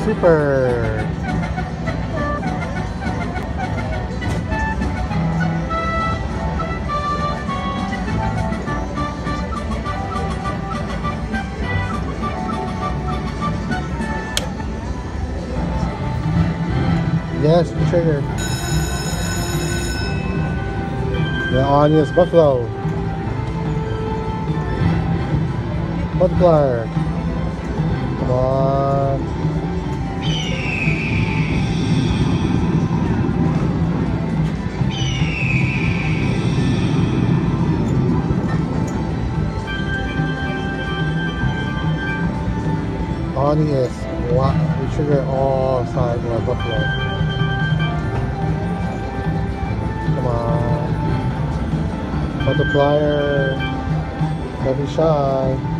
Super. Yes, trigger. The Anya's Buffalo. Multiplier. Come on. Ani is what we trigger all sides of our buffalo. Come on. Multiplier. Don't be shy.